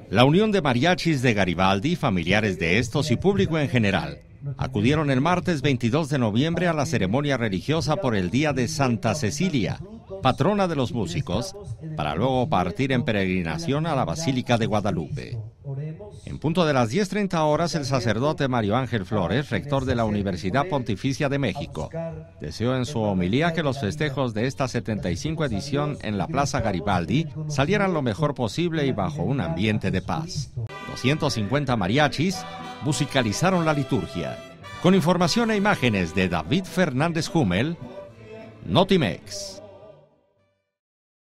La Unión de Mariachis de Garibaldi, familiares de estos y público en general, acudieron el martes 22 de noviembre a la ceremonia religiosa por el Día de Santa Cecilia, patrona de los músicos, para luego partir en peregrinación a la Basílica de Guadalupe. En punto de las 10:30 horas, el sacerdote Mario Ángel Flores, rector de la Universidad Pontificia de México, deseó en su homilía que los festejos de esta 75 edición en la Plaza Garibaldi salieran lo mejor posible y bajo un ambiente de paz. 250 mariachis musicalizaron la liturgia. Con información e imágenes de David Fernández Hummel, Notimex.